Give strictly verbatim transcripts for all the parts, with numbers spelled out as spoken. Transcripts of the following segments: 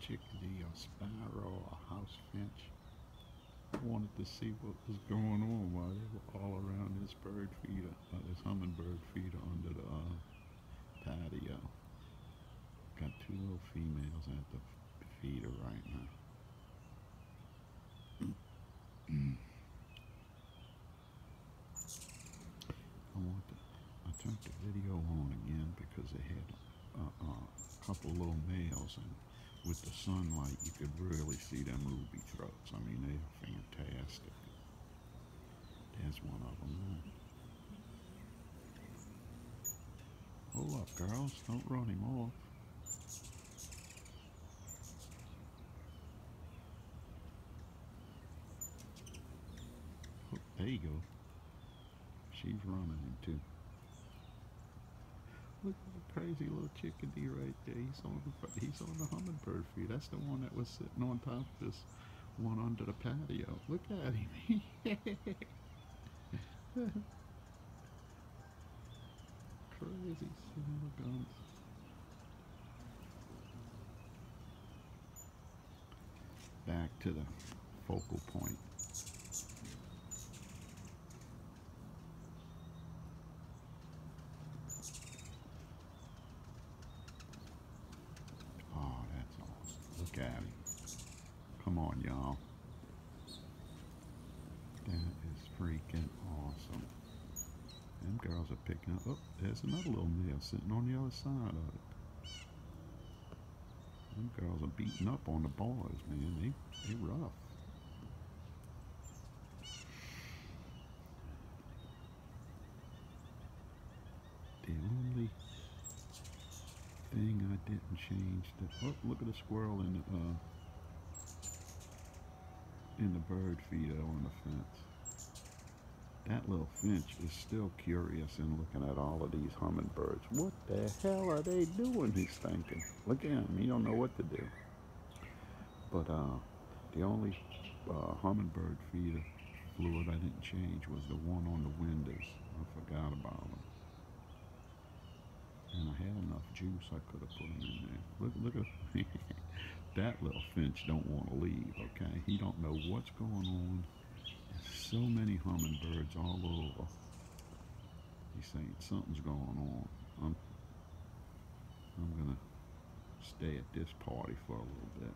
chickadee, a sparrow, a house finch. I wanted to see what was going on while they were all around this bird feeder, uh, this hummingbird feeder under the uh, patio. Got two little females at the feeder right now. I want to, I turned the video on again because they had uh, uh, a couple little males, and with the sunlight you could really see them ruby throats. I mean, they are fantastic. There's one of them now. Hold up, girls, don't run him off. Oh, there you go. She's running him too. Look at the crazy little chickadee right there. He's on the he's on the hummingbird feed. That's the one that was sitting on top of this one under the patio. Look at him. Crazy son of guns. Back to the focal point. Oh, that's awesome. Look at him. Come on, y'all. That is freaking awesome. Them girls are picking up. Oh, there's another little male sitting on the other side of it. Them girls are beating up on the boys, man. They, they rough. The only thing I didn't change, the, oh, look at the squirrel in the, uh, in the bird feeder on the fence. That little finch is still curious in looking at all of these hummingbirds. What the hell are they doing, he's thinking. Look at him, he don't know what to do. But uh, the only uh, hummingbird feeder fluid I didn't change was the one on the windows. I forgot about them. And I had enough juice, I could have put them in there. Look, look at that little finch don't want to leave, okay? He don't know what's going on. There's so many hummingbirds all over. He's saying something's going on. I'm, I'm gonna stay at this party for a little bit.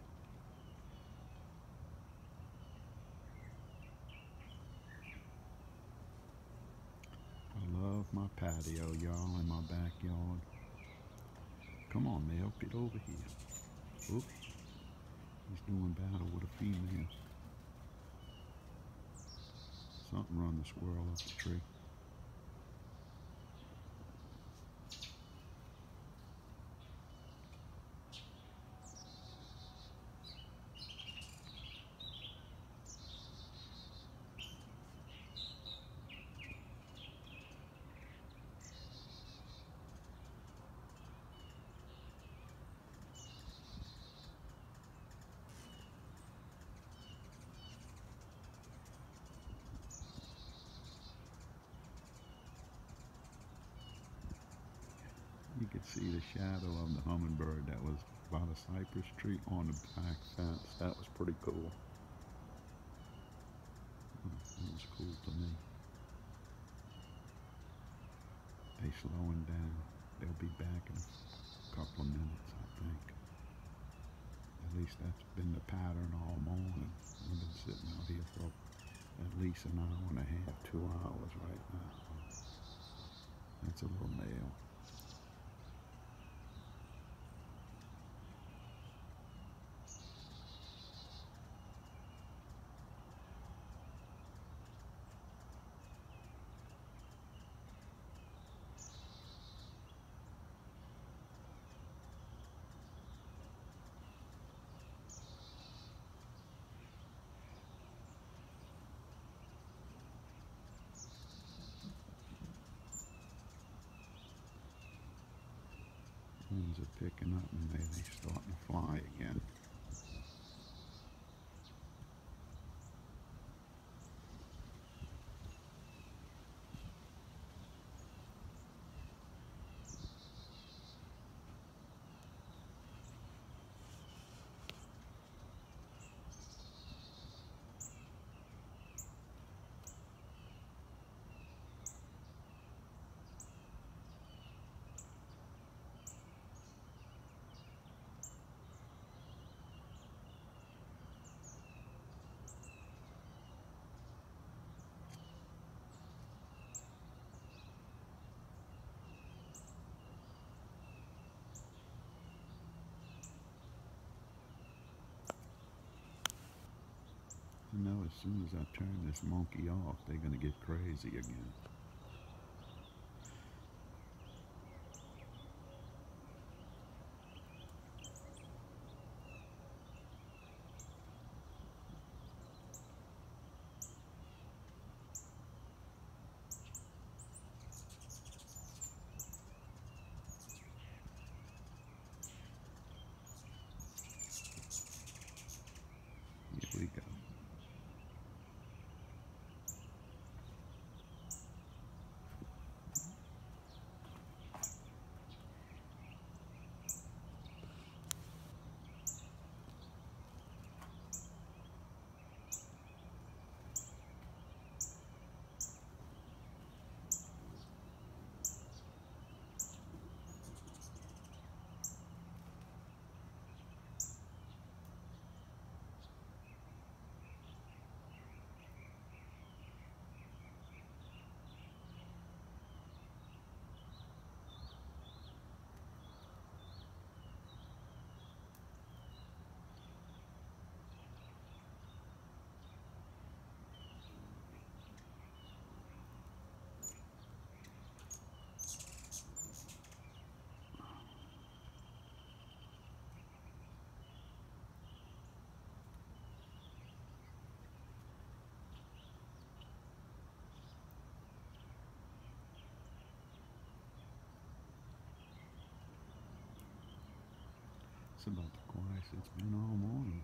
I love my patio, y'all, in my backyard. Come on, male, get over here. Oop. He's doing battle with a female. Something run the squirrel up the tree. You could see the shadow of the hummingbird that was by the cypress tree on the back fence. That was pretty cool. That was cool to me. They slowing down. They'll be back in a couple of minutes, I think. At least that's been the pattern all morning. We've been sitting out here for at least an hour and a half, two hours right now. That's a little male. Winds are picking up and maybe starting to fly again. You know, as soon as I turn this monkey off, they're going to get crazy again. Here we go. It's about the quietest it's been all morning.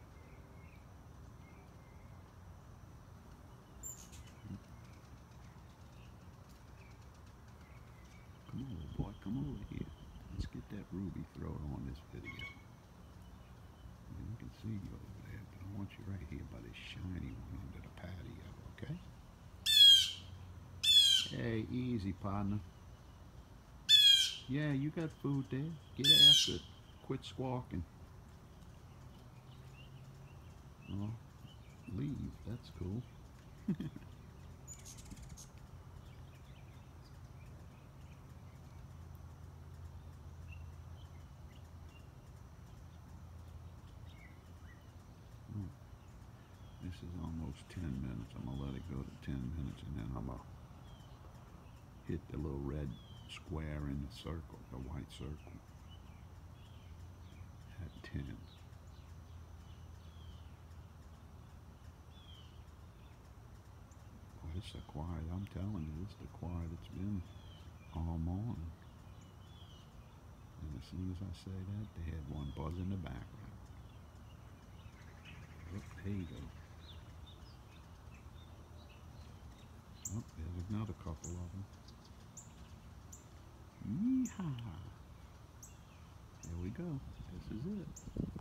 Come on, little boy, come over here. Let's get that ruby throat on this video. I mean, I can see you over there, but I want you right here by this shiny one under the patio, okay? Hey, easy, partner. Yeah, you got food there. Get after it. Quit squawking. Oh, leave. That's cool. Oh, this is almost ten minutes. I'm going to let it go to ten minutes, and then I'm going to hit the little red square in the circle, the white circle, at ten. Well, it's the quiet, I'm telling you, it's the quiet it's been all morning. And as soon as I say that, they had one buzz in the background. Oh, there you go. Oh, there's another couple of them. Yeehaw! There we go. This is it.